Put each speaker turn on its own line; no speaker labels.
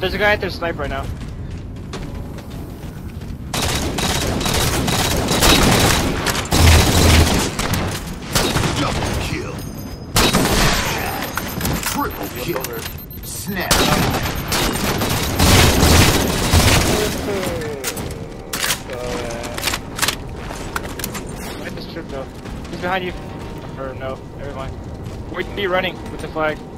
There's a guy at their sniper right now.
Double kill. Triple kill. Snap.
Fight this trip though. He's behind you. Or no, never mind. Where are you running with the flag?